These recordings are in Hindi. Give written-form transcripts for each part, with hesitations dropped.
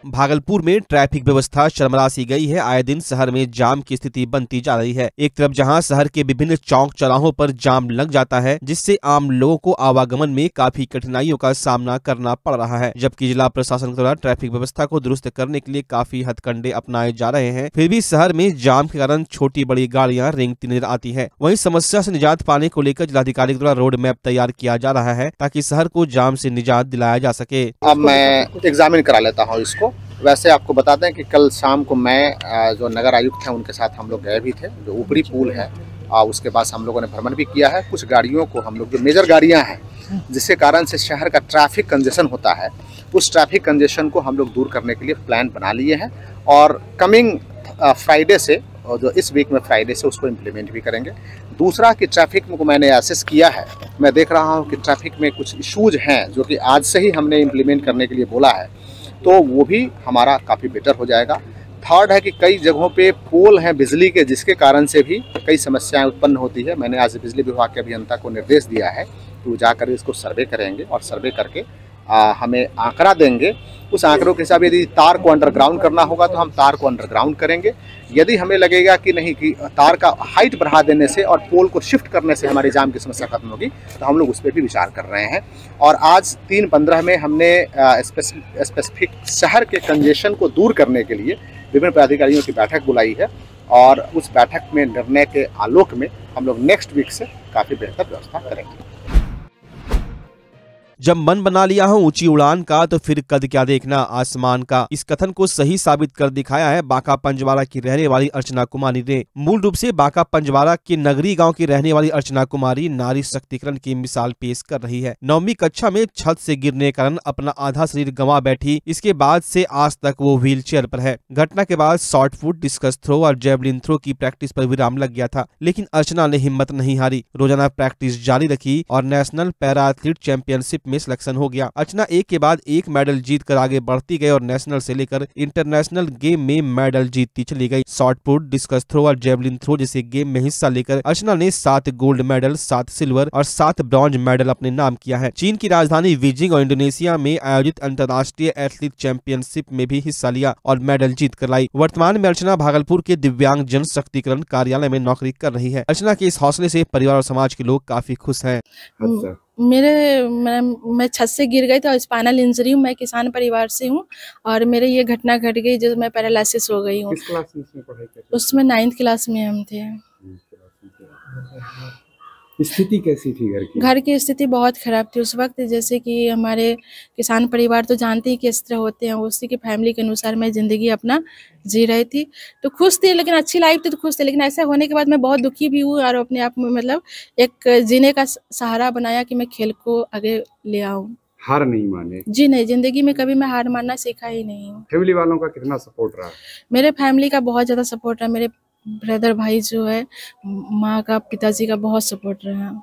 भागलपुर में ट्रैफिक व्यवस्था चरमरा सी गई है। आए दिन शहर में जाम की स्थिति बनती जा रही है। एक तरफ जहां शहर के विभिन्न चौक चौराहों पर जाम लग जाता है, जिससे आम लोगों को आवागमन में काफी कठिनाइयों का सामना करना पड़ रहा है, जबकि जिला प्रशासन द्वारा ट्रैफिक व्यवस्था को दुरुस्त करने के लिए काफी हथकंडे अपनाए जा रहे हैं। फिर भी शहर में जाम के कारण छोटी बड़ी गाड़ियां रेंगती नजर आती है। वहीं समस्या से निजात पाने को लेकर जिलाधिकारी द्वारा रोड मैप तैयार किया जा रहा है, ताकि शहर को जाम से निजात दिलाया जा सके। अब मैं एग्जामिन करा लेता हूँ इसको। वैसे आपको बता दें कि कल शाम को मैं जो नगर आयुक्त हैं उनके साथ हम लोग गए भी थे। जो ऊपरी पुल है उसके पास हम लोगों ने भ्रमण भी किया है। कुछ गाड़ियों को हम लोग, जो मेजर गाड़ियां हैं जिसके कारण से शहर का ट्रैफिक कंजेशन होता है, उस ट्रैफिक कंजेशन को हम लोग दूर करने के लिए प्लान बना लिए हैं और कमिंग फ्राइडे से, और जो इस वीक में फ्राइडे से, उसको इम्प्लीमेंट भी करेंगे। दूसरा कि ट्रैफिक को मैंने एसेस किया है, मैं देख रहा हूँ कि ट्रैफिक में कुछ इशूज़ हैं जो कि आज से ही हमने इम्प्लीमेंट करने के लिए बोला है, तो वो भी हमारा काफ़ी बेटर हो जाएगा। थर्ड है कि कई जगहों पे पोल हैं बिजली के, जिसके कारण से भी कई समस्याएं उत्पन्न होती है। मैंने आज बिजली विभाग के अभियंता को निर्देश दिया है कि वो जाकर इसको सर्वे करेंगे और सर्वे करके हमें आंकड़ा देंगे। उस आंकड़ों के हिसाब यदि तार को अंडरग्राउंड करना होगा तो हम तार को अंडरग्राउंड करेंगे। यदि हमें लगेगा कि नहीं, कि तार का हाइट बढ़ा देने से और पोल को शिफ्ट करने से हमारी जाम की समस्या खत्म होगी, तो हम लोग उस पर भी विचार कर रहे हैं। और आज 3-15 में हमने स्पेसिफिक शहर के कंजेशन को दूर करने के लिए विभिन्न पदाधिकारियों की बैठक बुलाई है और उस बैठक में निर्णय के आलोक में हम लोग नेक्स्ट वीक से काफ़ी बेहतर व्यवस्था करेंगे। जब मन बना लिया हो ऊंची उड़ान का, तो फिर कद क्या देखना आसमान का। इस कथन को सही साबित कर दिखाया है बांका पंजवारा की रहने वाली अर्चना कुमारी ने। मूल रूप से बांका पंजवारा के नगरी गांव की रहने वाली अर्चना कुमारी नारी शक्तिकरण की मिसाल पेश कर रही है। 9वीं कक्षा में छत से गिरने के कारण अपना आधा शरीर गंवा बैठी। इसके बाद से आज तक वो व्हील चेयर पर है। घटना के बाद शॉर्ट पुट, डिस्कस थ्रो और जेवलिन थ्रो की प्रैक्टिस पर विराम लग गया था, लेकिन अर्चना ने हिम्मत नहीं हारी। रोजाना प्रैक्टिस जारी रखी और नेशनल पैरा एथलीट चैंपियनशिप में सिलेक्शन हो गया। अर्चना एक के बाद एक मेडल जीत कर आगे बढ़ती गई और नेशनल से लेकर इंटरनेशनल गेम में मेडल जीतती चली गई। शॉर्ट पुट, डिस्कस थ्रो और जेवलिन थ्रो जैसे गेम में हिस्सा लेकर अर्चना ने 7 गोल्ड मेडल, 7 सिल्वर और 7 ब्रॉन्ज मेडल अपने नाम किया है। चीन की राजधानी बीजिंग और इंडोनेशिया में आयोजित अंतर्राष्ट्रीय एथलीट चैंपियनशिप में भी हिस्सा लिया और मेडल जीत कर लाई। वर्तमान में अर्चना भागलपुर के दिव्यांग जन शक्तिकरण कार्यालय में नौकरी कर रही है। अर्चना के इस हौसले से परिवार और समाज के लोग काफी खुश हैं। मैं छत से गिर गई तो स्पाइनल इंजरी हूँ। मैं किसान परिवार से हूँ और मेरे ये घटना घट गई जो मैं पैरालिसिस हो गई हूँ। किस क्लास में पढ़ाई करते हैं? उसमें 9th क्लास में हम थे। स्थिति कैसी थी घर की? घर की स्थिति बहुत खराब थी उस वक्त। जैसे कि हमारे किसान परिवार तो जानते ही किस तरह होते हैं, उसी के फैमिली के अनुसार मैं ज़िंदगी अपना जी रही थी। तो खुश थी, लेकिन अच्छी लाइफ थी तो खुश थी, लेकिन ऐसा होने के बाद मैं बहुत दुखी भी हूँ और अपने आप में मतलब एक जीने का सहारा बनाया कि मैं खेल को आगे ले आऊँ। हार नहीं माने? जी नहीं, जिंदगी में कभी मैं हार मानना सीखा ही नहीं हूँ। फैमिली वालों का कितना सपोर्ट रहा? मेरे फैमिली का बहुत ज़्यादा सपोर्ट रहा। मेरे ब्रदर भाई जो है, माँ का, पिताजी का बहुत सपोर्ट रहा।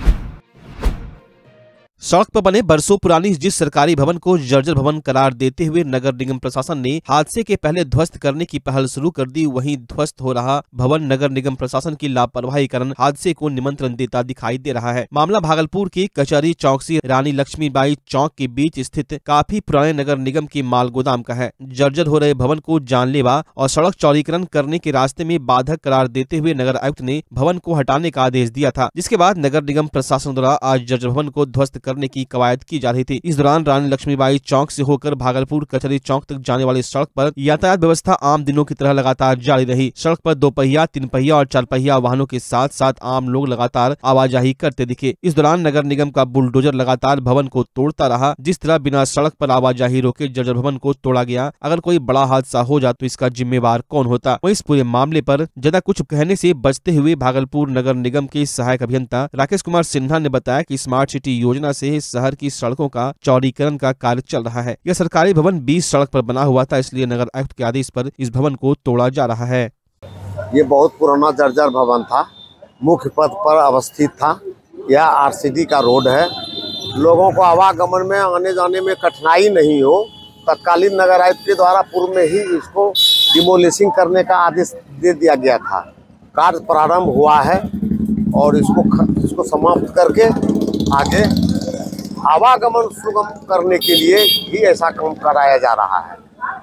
सड़क पर बने बरसों पुरानी जिस सरकारी भवन को जर्जर भवन करार देते हुए नगर निगम प्रशासन ने हादसे के पहले ध्वस्त करने की पहल शुरू कर दी, वहीं ध्वस्त हो रहा भवन नगर निगम प्रशासन की लापरवाही कारण हादसे को निमंत्रण देता दिखाई दे रहा है। मामला भागलपुर की कचहरी चौक से रानी लक्ष्मीबाई चौक के बीच स्थित काफी पुराने नगर निगम की माल गोदाम का है। जर्जर हो रहे भवन को जानलेवा और सड़क चौड़ीकरण करने के रास्ते में बाधक करार देते हुए नगर आयुक्त ने भवन को हटाने का आदेश दिया था, जिसके बाद नगर निगम प्रशासन द्वारा आज जर्जर भवन को ध्वस्त करने की कवायद की जा रही थी। इस दौरान रानी लक्ष्मीबाई चौक से होकर भागलपुर कचहरी चौक तक जाने वाली सड़क पर यातायात व्यवस्था आम दिनों की तरह लगातार जारी रही। सड़क पर 2 पहिया, 3 पहिया और 4 पहिया वाहनों के साथ साथ आम लोग लगातार आवाजाही करते दिखे। इस दौरान नगर निगम का बुलडोजर लगातार भवन को तोड़ता रहा। जिस तरह बिना सड़क पर आवाजाही रोके जर्जर भवन को तोड़ा गया, अगर कोई बड़ा हादसा हो जाए तो इसका जिम्मेवार कौन होता। वहीं इस पूरे मामले पर ज्यादा कुछ कहने से बचते हुए भागलपुर नगर निगम के सहायक अभियंता राकेश कुमार सिन्हा ने बताया कि स्मार्ट सिटी योजना से शहर की सड़कों का चौड़ीकरण का कार्य चल रहा है। यह सरकारी भवन 20 सड़क पर बना हुआ था, इसलिए नगर आयुक्त के आदेश पर इस भवन को तोड़ा जा रहा है। ये बहुत पुराना जर्जर भवन था, मुख्य पथ पर अवस्थित था। यह आरसीडी का रोड है, लोगों को आवागमन में आने जाने में कठिनाई नहीं हो, तत्कालीन नगर आयुक्त के द्वारा पूर्व में ही इसको डिमोलिशिंग करने का आदेश दे दिया गया था। कार्य प्रारंभ हुआ है और इसको समाप्त करके आगे आवागमन सुगम करने के लिए ही ऐसा काम कराया जा रहा है।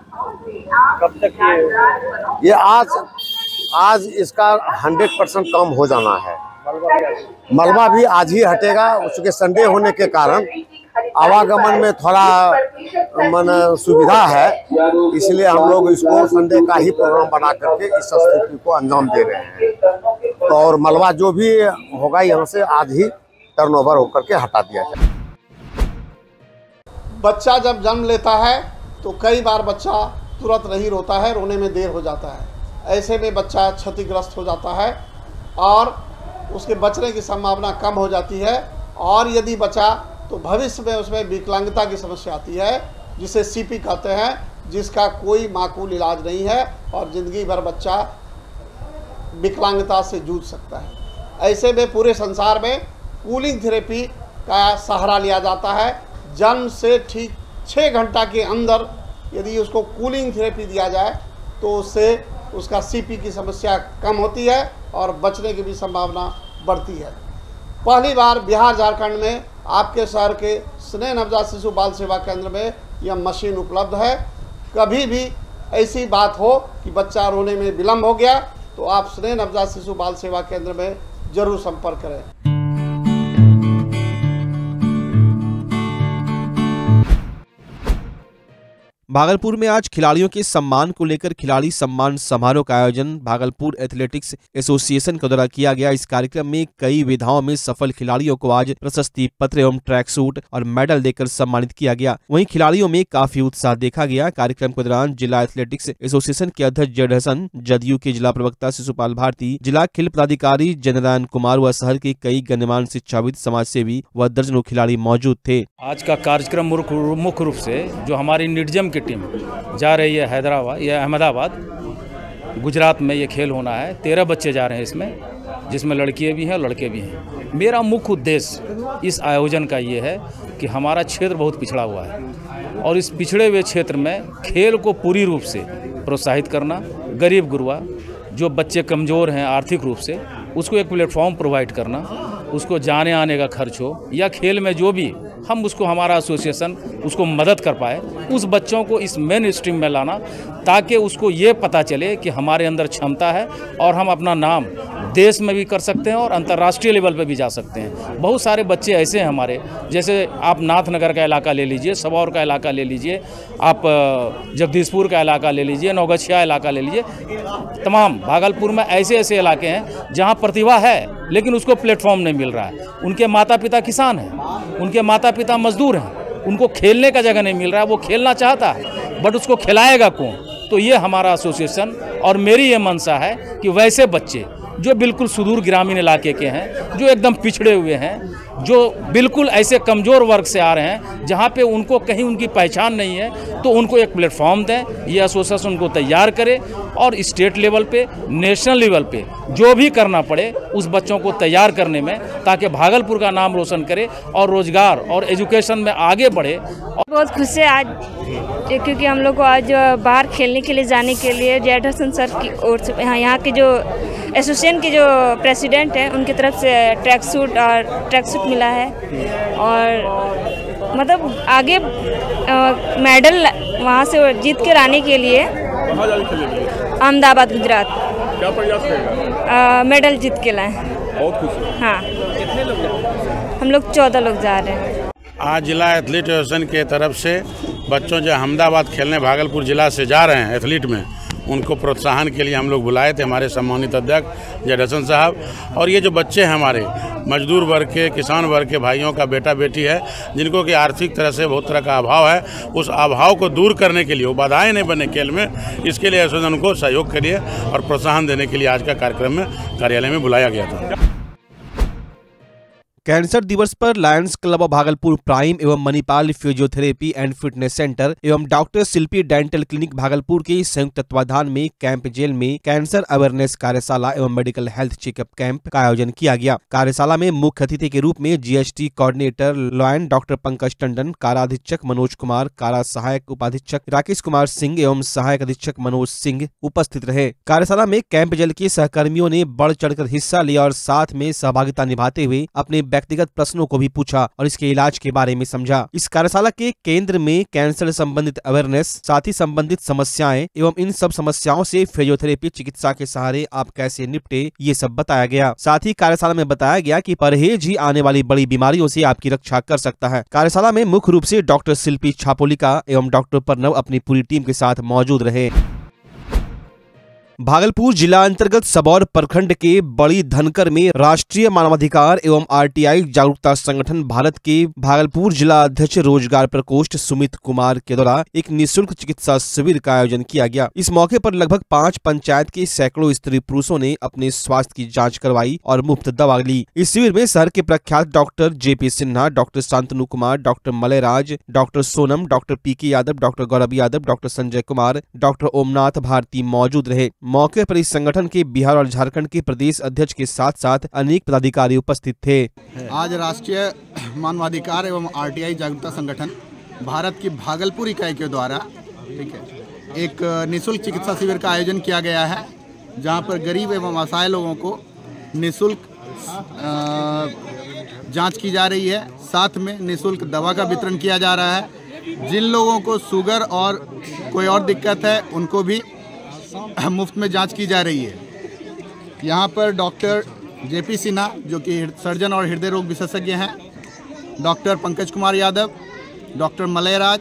कब तक ये आज इसका 100% कम हो जाना है। मलबा भी आज ही हटेगा, उसके संडे होने के कारण आवागमन में थोड़ा सुविधा है, इसलिए हम लोग इसको संडे का ही प्रोग्राम बना करके इस स्थिति को अंजाम दे रहे हैं। तो और मलबा जो भी होगा यहाँ से आज ही टर्नओवर होकर के हटा दिया जाए। बच्चा जब जन्म लेता है तो कई बार बच्चा तुरंत नहीं रोता है, रोने में देर हो जाता है। ऐसे में बच्चा क्षतिग्रस्त हो जाता है और उसके बचने की संभावना कम हो जाती है, और यदि बचा तो भविष्य में उसमें विकलांगता की समस्या आती है, जिसे सीपी कहते हैं, जिसका कोई माकूल इलाज नहीं है और ज़िंदगी भर बच्चा विकलांगता से जूझ सकता है। ऐसे में पूरे संसार में कूलिंग थेरेपी का सहारा लिया जाता है। जन्म से ठीक 6 घंटा के अंदर यदि उसको कूलिंग थेरेपी दिया जाए तो उससे उसका सीपी की समस्या कम होती है और बचने की भी संभावना बढ़ती है। पहली बार बिहार झारखंड में आपके शहर के स्नेह नवजात शिशु बाल सेवा केंद्र में यह मशीन उपलब्ध है। कभी भी ऐसी बात हो कि बच्चा रोने में विलम्ब हो गया तो आप स्नेह नवजात शिशु बाल सेवा केंद्र में जरूर संपर्क करें। भागलपुर में आज खिलाड़ियों के सम्मान को लेकर खिलाड़ी सम्मान समारोह का आयोजन भागलपुर एथलेटिक्स एसोसिएशन के द्वारा किया गया। इस कार्यक्रम में कई विधाओं में सफल खिलाड़ियों को आज प्रशस्ति पत्र एवं ट्रैक सूट और मेडल देकर सम्मानित किया गया। वहीं खिलाड़ियों में काफी उत्साह देखा गया। कार्यक्रम के दौरान जिला एथलेटिक्स एसोसिएशन के अध्यक्ष जेड हसन, जदयू के जिला प्रवक्ता शिशुपाल भारती, जिला खेल पदाधिकारी जननारायण कुमार व शहर के कई गण्यमान्य शिक्षाविद, समाज सेवी व दर्जनों खिलाड़ी मौजूद थे। आज का कार्यक्रम मुख्य रूप से जो हमारी निडजम की टीम जा रही है हैदराबाद या अहमदाबाद, गुजरात में ये खेल होना है। 13 बच्चे जा रहे हैं इसमें, जिसमें लड़कियां भी हैं लड़के भी हैं। मेरा मुख्य उद्देश्य इस आयोजन का ये है कि हमारा क्षेत्र बहुत पिछड़ा हुआ है और इस पिछड़े हुए क्षेत्र में खेल को पूरी रूप से प्रोत्साहित करना, गरीब गुरबा जो बच्चे कमज़ोर हैं आर्थिक रूप से, उसको एक प्लेटफॉर्म प्रोवाइड करना, उसको जाने आने का खर्च हो या खेल में जो भी हम उसको हमारा एसोसिएशन उसको मदद कर पाए, उस बच्चों को इस मेन स्ट्रीम में लाना ताकि उसको ये पता चले कि हमारे अंदर क्षमता है और हम अपना नाम देश में भी कर सकते हैं और अंतर्राष्ट्रीय लेवल पे भी जा सकते हैं। बहुत सारे बच्चे ऐसे हैं हमारे, जैसे आप नाथनगर का इलाका ले लीजिए, सबौर का इलाका ले लीजिए, आप जगदीशपुर का इलाका ले लीजिए, नौगछिया इलाका ले लीजिए, तमाम भागलपुर में ऐसे ऐसे इलाके हैं जहाँ प्रतिभा है लेकिन उसको प्लेटफॉर्म नहीं मिल रहा है। उनके माता पिता किसान हैं, उनके माता पिता मजदूर हैं, उनको खेलने का जगह नहीं मिल रहा है। वो खेलना चाहता है बट उसको खिलाएगा कौन? तो ये हमारा एसोसिएशन और मेरी ये मंशा है कि वैसे बच्चे जो बिल्कुल सुदूर ग्रामीण इलाके के हैं, जो एकदम पिछड़े हुए हैं, जो बिल्कुल ऐसे कमज़ोर वर्ग से आ रहे हैं जहाँ पे उनको कहीं उनकी पहचान नहीं है, तो उनको एक प्लेटफॉर्म दें। ये एसोसिएशन उनको तैयार करे और स्टेट लेवल पे, नेशनल लेवल पे जो भी करना पड़े उस बच्चों को तैयार करने में, ताकि भागलपुर का नाम रोशन करे और रोजगार और एजुकेशन में आगे बढ़े। बहुत खुश है आज, क्योंकि हम लोग को आज बाहर खेलने के लिए जाने के लिए जेड हसन सर की ओर से, यहाँ के जो एसोसिएशन के जो प्रेसिडेंट हैं उनकी तरफ से ट्रैक सूट मिला है और मतलब आगे मेडल वहाँ से जीत कर आने के लिए अहमदाबाद गुजरात क्या प्रयास करेगा? मेडल जीत के लाए। बहुत खुश है। हाँ, कितने लोग? हम लोग 14 लोग जा रहे हैं। आज जिला एथलीट एसोसिएशन के तरफ से बच्चों जो अहमदाबाद खेलने भागलपुर जिला से जा रहे हैं एथलीट में, उनको प्रोत्साहन के लिए हम लोग बुलाए थे हमारे सम्मानित अध्यक्ष जेड हसन साहब। और ये जो बच्चे हैं हमारे मजदूर वर्ग के, किसान वर्ग के भाइयों का बेटा बेटी है, जिनको कि आर्थिक तरह से बहुत तरह का अभाव है, उस अभाव को दूर करने के लिए, वो बाधाएं नहीं बने खेल में, इसके लिए एसोसिएशन उनको सहयोग के लिए और प्रोत्साहन देने के लिए आज का कार्यक्रम में कार्यालय में बुलाया गया था। कैंसर दिवस पर Lions Club of Bhagalpur prime एवं Manipal physiotherapy and fitness centre एवं doctor Shilpi dental clinic Bhagalpur के संयुक्त तत्वाधान में कैंप जेल में कैंसर अवेयरनेस कार्यशाला एवं मेडिकल हेल्थ चेकअप कैंप का आयोजन किया गया। कार्यशाला में मुख्य अतिथि के रूप में GST coordinator lion doctor Pankaj Tandon, कारा अधीक्षक मनोज कुमार, कारा सहायक उपाधीक्षक राकेश कुमार सिंह एवं सहायक अधीक्षक मनोज सिंह उपस्थित रहे। कार्यशाला में कैंप जेल के सहकर्मियों ने बढ़ चढ़कर हिस्सा लिया और साथ में सहभागिता निभाते हुए अपने व्यक्तिगत प्रश्नों को भी पूछा और इसके इलाज के बारे में समझा। इस कार्यशाला के केंद्र में कैंसर संबंधित अवेयरनेस, साथ ही संबंधित समस्याएं एवं इन सब समस्याओं से फिजियोथेरेपी चिकित्सा के सहारे आप कैसे निपटे, ये सब बताया गया। साथ ही कार्यशाला में बताया गया कि परहेज ही आने वाली बड़ी बीमारियों से आपकी रक्षा कर सकता है। कार्यशाला में मुख्य रूप से डॉक्टर शिल्पी छापोलिका एवं डॉक्टर प्रणव अपनी पूरी टीम के साथ मौजूद रहे। भागलपुर जिला अंतर्गत सबौर प्रखंड के बड़ी धनकर में राष्ट्रीय मानवाधिकार एवं आरटीआई जागरूकता संगठन भारत के भागलपुर जिला अध्यक्ष रोजगार प्रकोष्ठ सुमित कुमार के द्वारा एक निःशुल्क चिकित्सा शिविर का आयोजन किया गया। इस मौके पर लगभग 5 पंचायत के सैकड़ों स्त्री पुरुषों ने अपने स्वास्थ्य की जांच करवाई और मुफ्त दवा ली। इस शिविर में शहर के प्रख्यात doctor JP Sinha, doctor Shantanu Kumar, doctor Malayraj, doctor Sonam, doctor PK Yadav, doctor Gaurav Yadav, doctor Sanjay Kumar, doctor Omnath Bharti मौजूद रहे। मौके पर इस संगठन के बिहार और झारखंड के प्रदेश अध्यक्ष के साथ साथ अनेक पदाधिकारी उपस्थित थे। आज राष्ट्रीय मानवाधिकार एवं आरटीआई जागरूकता संगठन भारत की भागलपुर इकाई के द्वारा एक निःशुल्क चिकित्सा शिविर का आयोजन किया गया है, जहां पर गरीब एवं असहाय लोगों को निःशुल्क जांच की जा रही है। साथ में निःशुल्क दवा का वितरण किया जा रहा है। जिन लोगों को शुगर और कोई और दिक्कत है उनको भी मुफ्त में जांच की जा रही है। यहाँ पर डॉक्टर जेपी सिन्हा जो कि सर्जन और हृदय रोग विशेषज्ञ हैं, doctor Pankaj Kumar Yadav, doctor Malayraj,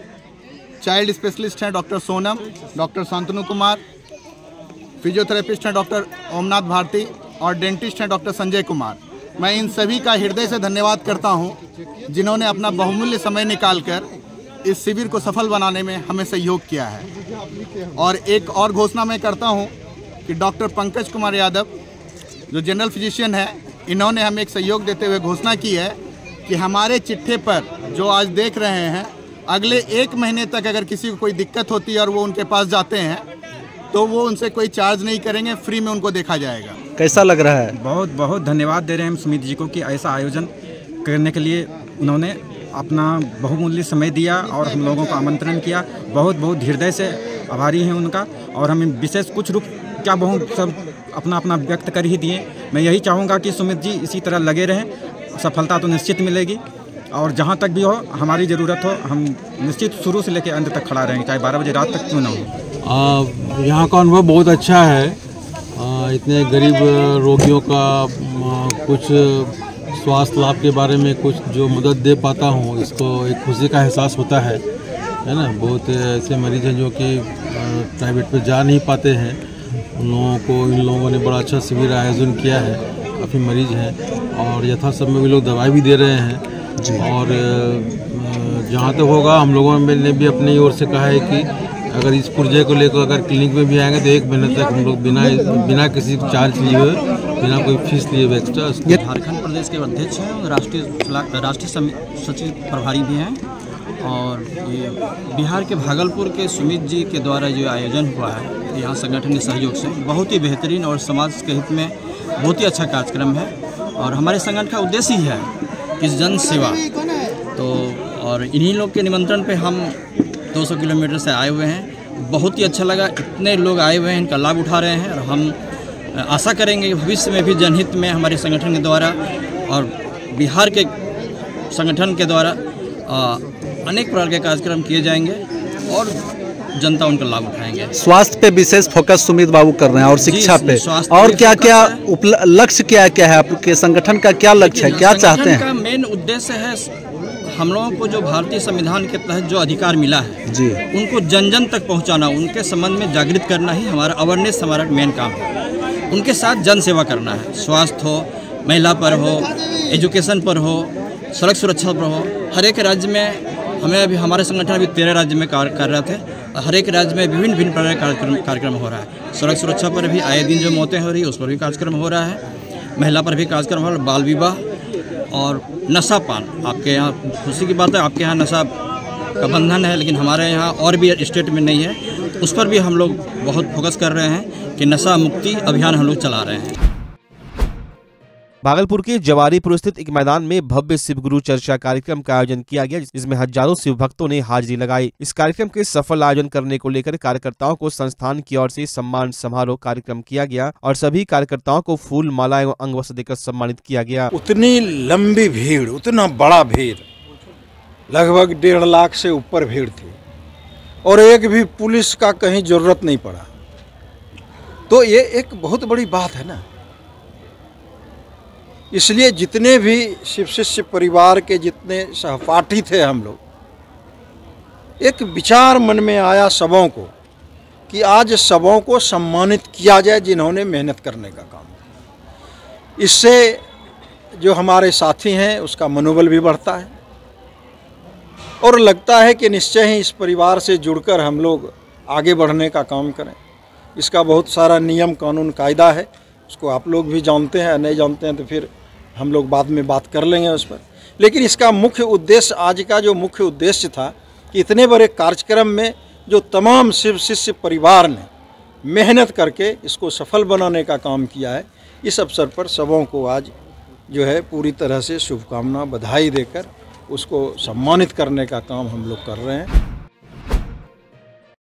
child specialist हैं doctor Sonam, doctor Shantanu Kumar, physiotherapist हैं डॉक्टर ओमनाथ भारती और डेंटिस्ट हैं डॉक्टर संजय कुमार। मैं इन सभी का हृदय से धन्यवाद करता हूँ जिन्होंने अपना बहुमूल्य समय निकालकर इस शिविर को सफल बनाने में हमें सहयोग किया है। और एक और घोषणा मैं करता हूं कि डॉक्टर पंकज कुमार यादव जो जनरल फिजिशियन है, इन्होंने हमें एक सहयोग देते हुए घोषणा की है कि हमारे चिट्ठे पर जो आज देख रहे हैं, अगले 1 महीने तक अगर किसी को कोई दिक्कत होती है और वो उनके पास जाते हैं तो वो उनसे कोई चार्ज नहीं करेंगे, फ्री में उनको देखा जाएगा। कैसा लग रहा है? बहुत बहुत धन्यवाद दे रहे हैं हम सुमित जी को कि ऐसा आयोजन करने के लिए उन्होंने अपना बहुमूल्य समय दिया और हम लोगों का आमंत्रण किया। बहुत बहुत हृदय से आभारी हैं उनका। और हमें विशेष कुछ रूप क्या बहुत सब अपना अपना व्यक्त कर ही दिए। मैं यही चाहूँगा कि सुमित जी इसी तरह लगे रहें, सफलता तो निश्चित मिलेगी। और जहाँ तक भी हो हमारी ज़रूरत हो, हम निश्चित शुरू से लेकर अंत तक खड़ा रहेंगे, चाहे 12 बजे रात तक क्यों ना हो। यहाँ का अनुभव बहुत अच्छा है। इतने गरीब रोगियों का कुछ स्वास्थ्य लाभ के बारे में कुछ जो मदद दे पाता हूँ, इसको एक खुशी का एहसास होता है ना। बहुत ऐसे मरीज हैं जो कि प्राइवेट पे जा नहीं पाते हैं, उन लोगों को इन लोगों ने बड़ा अच्छा शिविर आयोजन किया है। काफ़ी मरीज हैं और यथासमय भी लोग दवाई भी दे रहे हैं। और जहाँ तक होगा हम लोगों ने भी अपनी ओर से कहा है कि अगर इस पुर्जे को लेकर अगर क्लिनिक में भी आएंगे तो 1 महीने तक हम लोग बिना किसी चार्ज लिए हुए, बिना कोई फीस लिए हुए एक्स्ट्रा। झारखंड प्रदेश के अध्यक्ष हैं और राष्ट्रीय सचिव प्रभारी भी हैं। और ये बिहार के भागलपुर के सुमित जी के द्वारा जो आयोजन हुआ है यहाँ संगठन के सहयोग से, बहुत ही बेहतरीन और समाज के हित में बहुत ही अच्छा कार्यक्रम है। और हमारे संगठन का उद्देश्य ही है कि जन सेवा। तो और इन्हीं लोग के निमंत्रण पे हम 200 किलोमीटर से आए हुए हैं। बहुत ही अच्छा लगा, इतने लोग आए हुए हैं, इनका लाभ उठा रहे हैं। और हम आशा करेंगे कि भविष्य में भी जनहित में हमारे संगठन के द्वारा और बिहार के संगठन के द्वारा अनेक प्रकार के कार्यक्रम किए जाएंगे और जनता उनका लाभ उठाएंगे। स्वास्थ्य पे विशेष फोकस सुमित बाबू कर रहे हैं और शिक्षा पे। और क्या क्या लक्ष्य क्या क्या है आपके संगठन का, क्या लक्ष्य है, क्या चाहते हैं? का मेन उद्देश्य है हम लोगों को जो भारतीय संविधान के तहत जो अधिकार मिला है जी, उनको जन जन तक पहुंचाना, उनके संबंध में जागृत करना ही हमारा अवेयरनेस, हमारा मेन काम है। उनके साथ जन सेवा करना है, स्वास्थ्य हो, महिला पर हो, एजुकेशन पर हो, सड़क सुरक्षा पर हो। हर एक राज्य में हमें अभी हमारे संगठन अभी 13 राज्य में कार्यरत है। हर एक राज्य में विभिन्न प्रकार का कार्यक्रम हो रहा है। सड़क सुरक्षा पर भी आए दिन जो मौतें हो रही है उस पर भी कार्यक्रम हो रहा है। महिला पर भी कार्यक्रम हो रहा है, बाल विवाह और नशा पान। आपके यहाँ खुशी की बात है, आपके यहाँ नशा का बंधन है, लेकिन हमारे यहाँ और भी स्टेट में नहीं है। उस पर भी हम लोग बहुत फोकस कर रहे हैं कि नशा मुक्ति अभियान हम लोग चला रहे हैं। भागलपुर के जवारीपुर स्थित एक मैदान में भव्य शिव गुरु चर्चा कार्यक्रम का आयोजन किया गया, जिसमें हजारों शिव भक्तों ने हाजिरी लगाई। इस कार्यक्रम के सफल आयोजन करने को लेकर कार्यकर्ताओं को संस्थान की ओर से सम्मान समारोह कार्यक्रम किया गया और सभी कार्यकर्ताओं को फूल, माला एवं अंग वस्त्र देकर सम्मानित किया गया। उतनी लंबी भीड़, उतना बड़ा भीड़, लगभग 1.5 लाख से ऊपर भीड़ थी और एक भी पुलिस का कहीं जरूरत नहीं पड़ा। तो ये एक बहुत बड़ी बात है ना। इसलिए जितने भी शिव शिष्य परिवार के जितने सहपाठी थे हम लोग, एक विचार मन में आया सबों को कि आज सबों को सम्मानित किया जाए जिन्होंने मेहनत करने का काम। इससे जो हमारे साथी हैं उसका मनोबल भी बढ़ता है और लगता है कि निश्चय ही इस परिवार से जुड़कर हम लोग आगे बढ़ने का काम करें। इसका बहुत सारा नियम, कानून, कायदा है, उसको आप लोग भी जानते हैं, नहीं जानते हैं तो फिर हम लोग बाद में बात कर लेंगे उस पर। लेकिन इसका मुख्य उद्देश्य, आज का जो मुख्य उद्देश्य था कि इतने बड़े कार्यक्रम में जो तमाम शिव शिष्य परिवार ने मेहनत करके इसको सफल बनाने का काम किया है, इस अवसर पर सबों को आज जो है पूरी तरह से शुभकामना, बधाई देकर उसको सम्मानित करने का काम हम लोग कर रहे हैं।